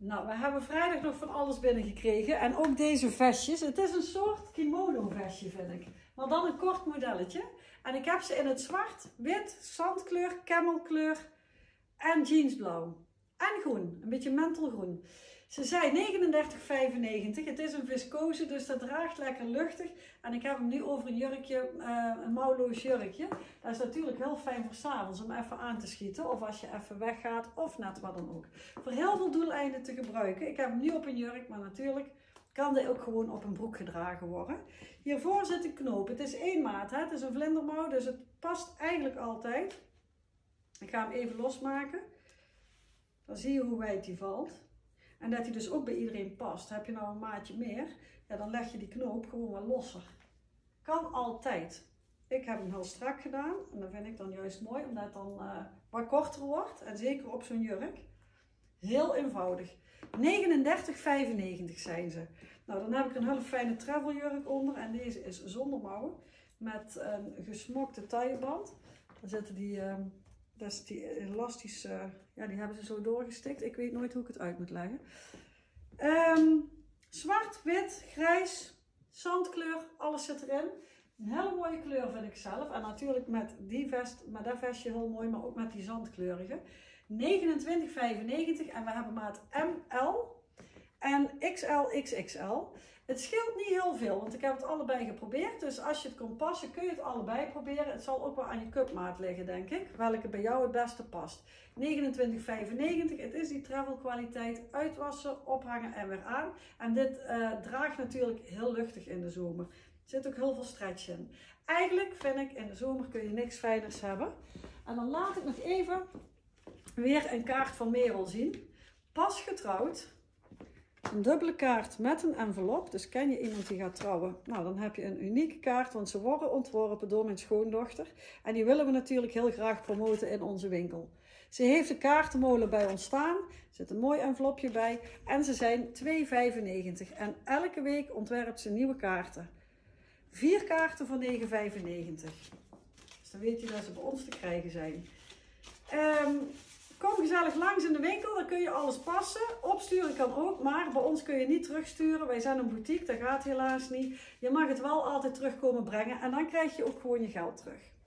Nou, we hebben vrijdag nog van alles binnengekregen. En ook deze vestjes. Het is een soort kimono vestje, vind ik. Maar dan een kort modelletje. En ik heb ze in het zwart, wit, zandkleur, camelkleur en jeansblauw. En groen, een beetje mentelgroen. Ze zijn 39,95. Het is een viscose, dus dat draagt lekker luchtig. En ik heb hem nu over een jurkje, een mouwloos jurkje. Dat is natuurlijk heel fijn voor 's avonds om even aan te schieten. Of als je even weggaat, of net wat dan ook. Voor heel veel doeleinden te gebruiken. Ik heb hem nu op een jurk, maar natuurlijk kan dit ook gewoon op een broek gedragen worden. Hiervoor zit een knoop. Het is 1 maat, hè? Het is een vlindermouw, dus het past eigenlijk altijd. Ik ga hem even losmaken. Dan zie je hoe wijd die valt. En dat hij dus ook bij iedereen past. Heb je nou een maatje meer, ja, dan leg je die knoop gewoon wat losser. Kan altijd. Ik heb hem heel strak gedaan. En dat vind ik dan juist mooi, omdat het dan wat korter wordt. En zeker op zo'n jurk. Heel eenvoudig. 39,95 zijn ze. Nou, dan heb ik een hele fijne traveljurk onder. En deze is zonder mouwen. Met een gesmokte tailleband. Dan zitten die... Dat is die elastische, ja, die hebben ze zo doorgestikt. Ik weet nooit hoe ik het uit moet leggen. Zwart, wit, grijs, zandkleur, alles zit erin. Een hele mooie kleur vind ik zelf. En natuurlijk met dat vestje heel mooi, maar ook met die zandkleurige. 29,95 en we hebben maat ML en XL, XXL. Het scheelt niet heel veel, want ik heb het allebei geprobeerd. Dus als je het kon passen, kun je het allebei proberen. Het zal ook wel aan je cupmaat liggen, denk ik. Welke bij jou het beste past. 29,95. Het is die travel kwaliteit. Uitwassen, ophangen en weer aan. En dit draagt natuurlijk heel luchtig in de zomer. Er zit ook heel veel stretch in. Eigenlijk vind ik, in de zomer kun je niks fijners hebben. En dan laat ik nog even weer een kaart van Merel zien. Pas getrouwd. Een dubbele kaart met een envelop. Dus ken je iemand die gaat trouwen? Nou, dan heb je een unieke kaart, want ze worden ontworpen door mijn schoondochter. En die willen we natuurlijk heel graag promoten in onze winkel. Ze heeft de kaartenmolen bij ons staan. Er zit een mooi envelopje bij. En ze zijn 2,95. En elke week ontwerpt ze nieuwe kaarten. 4 kaarten voor 9,95. Dus dan weet je dat ze bij ons te krijgen zijn. Kom gezellig langs in de winkel, dan kun je alles passen. Opsturen kan ook, maar bij ons kun je niet terugsturen. Wij zijn een boutique, dat gaat helaas niet. Je mag het wel altijd terugkomen brengen en dan krijg je ook gewoon je geld terug.